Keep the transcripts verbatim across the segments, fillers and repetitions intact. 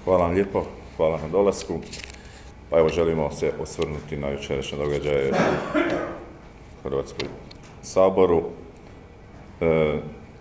Hvala vam lijepo, hvala na dolasku. Pa evo, želimo se osvrnuti na jučerašnje događaje u Hrvatskom saboru. E,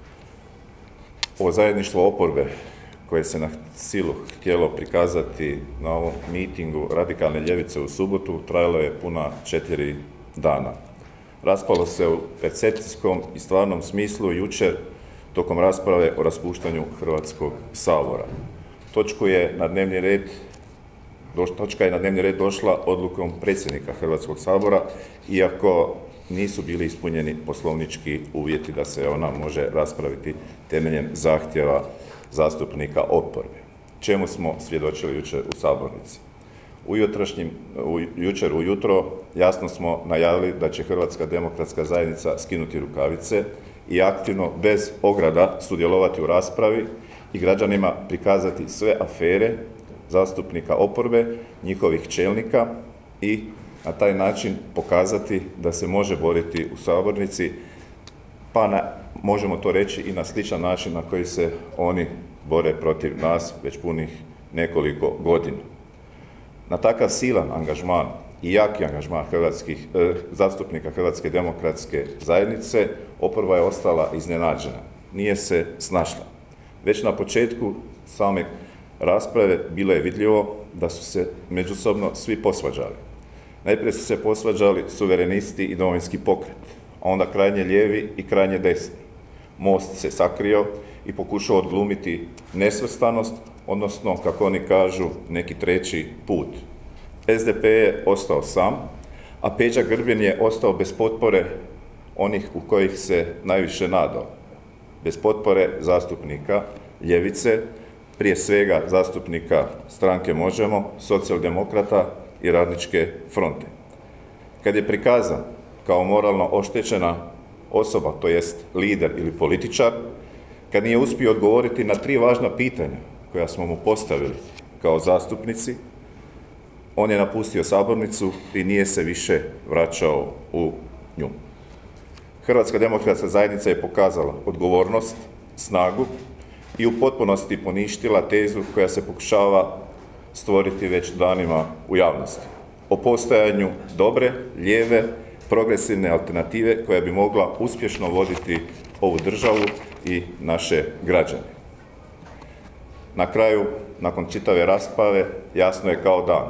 ovo zajedništvo oporbe koje se na silu htjelo prikazati na ovom mitingu radikalne ljevice u subotu trajalo je puna četiri dana. Raspalo se u percepcijskom i stvarnom smislu jučer tokom rasprave o raspuštanju Hrvatskog sabora. Točku je na dnevni red, točka je na dnevni red došla odlukom predsjednika Hrvatskog sabora, iako nisu bili ispunjeni poslovnički uvjeti da se ona može raspraviti temeljem zahtjeva zastupnika oporbe. Čemu smo svjedočili jučer u sabornici? U jutrašnjim, u, jučer ujutro jasno smo najavili da će Hrvatska demokratska zajednica skinuti rukavice i aktivno, bez ograda, sudjelovati u raspravi i građanima prikazati sve afere zastupnika oporbe, njihovih čelnika i na taj način pokazati da se može boriti u sabornici, pa na, možemo to reći i na sličan način na koji se oni bore protiv nas već punih nekoliko godina. Na takav silan angažman i jaki angažman hrvatskih, eh, zastupnika Hrvatske demokratske zajednice oporba je ostala iznenađena, nije se snašla. Već na početku same rasprave bilo je vidljivo da su se međusobno svi posvađali. Najprije su se posvađali suverenisti i Domovinski pokret, a onda krajnje lijevi i krajnje desni. Most se sakrio i pokušao odglumiti nesvrstanost, odnosno, kako oni kažu, neki treći put. S D P je ostao sam, a Peđa Grbin je ostao bez potpore onih u kojih se najviše nadao. Bez potpore zastupnika ljevice, prije svega zastupnika stranke Možemo, socijaldemokrata i radničke fronte. Kad je prikazan kao moralno oštećena osoba, to jest lider ili političar, kad nije uspio odgovoriti na tri važna pitanja koja smo mu postavili kao zastupnici, on je napustio sabornicu i nije se više vraćao u nju. Hrvatska demokratska zajednica je pokazala odgovornost, snagu i u potpunosti poništila tezu koja se pokušava stvoriti već danima u javnosti o postojanju dobre, lijeve, progresivne alternative koja bi mogla uspješno voditi ovu državu i naše građane. Na kraju, nakon čitave rasprave, jasno je kao dan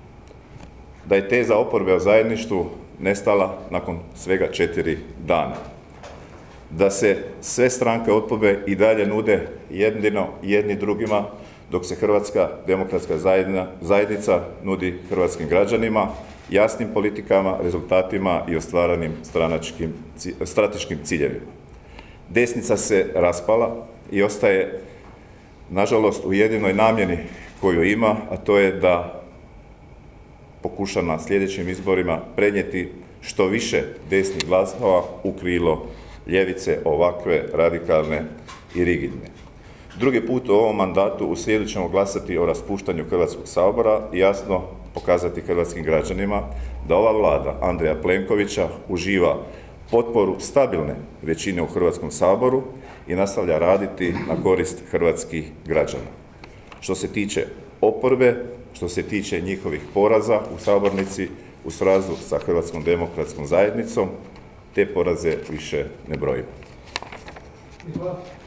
da je teza oporbe o zajedništvu nestala nakon svega četiri dana. Da se sve stranke oporbe i dalje nude jedino jedni drugima, dok se Hrvatska demokratska zajednica nudi hrvatskim građanima, jasnim politikama, rezultatima i ostvaranim stranačkim, strateškim ciljevima. Desnica se raspala i ostaje, nažalost, u jedinoj namjeni koju ima, a to je da pokuša na sljedećim izborima prenijeti što više desnih glasova u krilo ljevice, ovakve, radikalne i rigidne. Drugi put u ovom mandatu u srijedu ćemo glasati o raspuštanju Hrvatskog sabora i jasno pokazati hrvatskim građanima da ova vlada Andreja Plenkovića uživa potporu stabilne većine u Hrvatskom saboru i nastavlja raditi na korist hrvatskih građana. Što se tiče oporbe, što se tiče njihovih poraza u sabornici u srazu sa Hrvatskom demokratskom zajednicom, te poraze više ne brojimo.